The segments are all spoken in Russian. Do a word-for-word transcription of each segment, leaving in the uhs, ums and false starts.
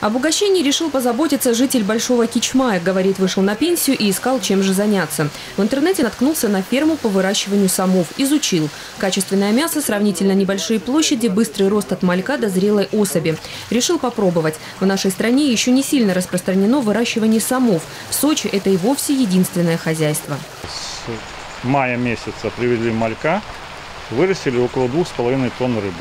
Об угощении решил позаботиться житель Большого Кичмая. Говорит, вышел на пенсию и искал, чем же заняться. В интернете наткнулся на ферму по выращиванию самов. Изучил. Качественное мясо, сравнительно небольшие площади, быстрый рост от малька до зрелой особи. Решил попробовать. В нашей стране еще не сильно распространено выращивание самов. В Сочи это и вовсе единственное хозяйство. С мая месяца привезли малька, вырастили около двух с половиной тонн рыбы.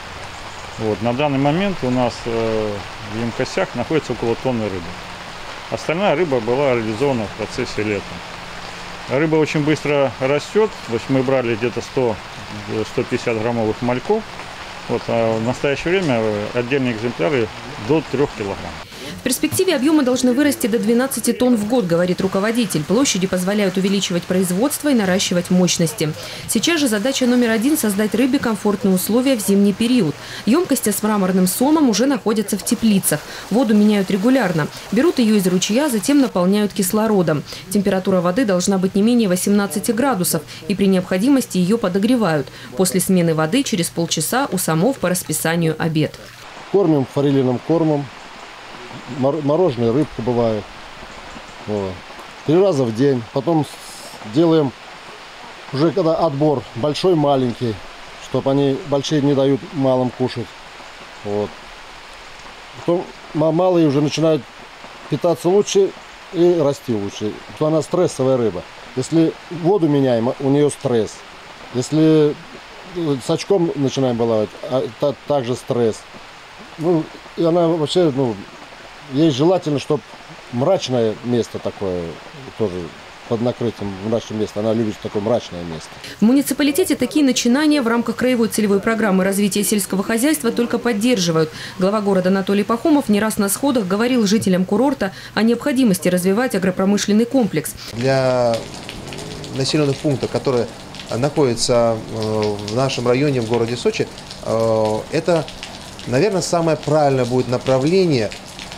Вот, на данный момент у нас э, в емкостях находится около тонны рыбы. Остальная рыба была реализована в процессе лета. Рыба очень быстро растет. То есть мы брали где-то сто — сто пятьдесят граммовых мальков. Вот, а в настоящее время отдельные экземпляры до трёх килограмм. В перспективе объемы должны вырасти до двенадцати тонн в год, говорит руководитель. Площади позволяют увеличивать производство и наращивать мощности. Сейчас же задача номер один – создать рыбе комфортные условия в зимний период. Емкости с мраморным сомом уже находятся в теплицах. Воду меняют регулярно. Берут ее из ручья, затем наполняют кислородом. Температура воды должна быть не менее восемнадцати градусов, и при необходимости ее подогревают. После смены воды через полчаса у самов по расписанию обед. Кормим форелиным кормом. Мороженая рыбка бывает. Вот. Три раза в день. Потом делаем уже когда отбор большой, маленький, чтобы они большие не дают малым кушать. Вот. Потом малые уже начинают питаться лучше и расти лучше. То она стрессовая рыба. Если воду меняем, у нее стресс. Если с очком начинаем баловать, а также стресс. Ну, и она вообще, ну, ей желательно, чтобы мрачное место такое, тоже под накрытием мрачное место. Она любит такое мрачное место. В муниципалитете такие начинания в рамках краевой целевой программы развития сельского хозяйства только поддерживают. Глава города Анатолий Пахомов не раз на сходах говорил жителям курорта о необходимости развивать агропромышленный комплекс. Для населенных пунктов, которые находятся в нашем районе, в городе Сочи, это, наверное, самое правильное будет направление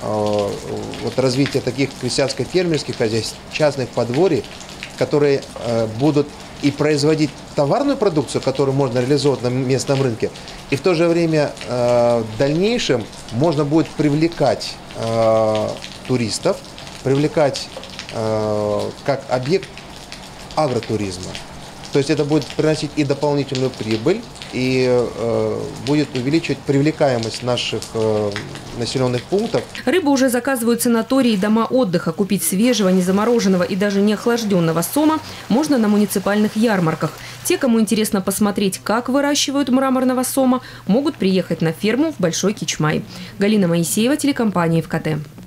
вот развитие таких крестьянско-фермерских хозяйств, частных подворий, которые э, будут и производить товарную продукцию, которую можно реализовать на местном рынке, и в то же время э, в дальнейшем можно будет привлекать э, туристов, привлекать э, как объект агротуризма. То есть это будет приносить и дополнительную прибыль, и э, будет увеличивать привлекаемость наших э, населенных пунктов. Рыбу уже заказывают санатории и дома отдыха. Купить свежего, незамороженного и даже не охлажденного сома можно на муниципальных ярмарках. Те, кому интересно посмотреть, как выращивают мраморного сома, могут приехать на ферму в Большой Кичмай. Галина Моисеева, телекомпания ФКТ.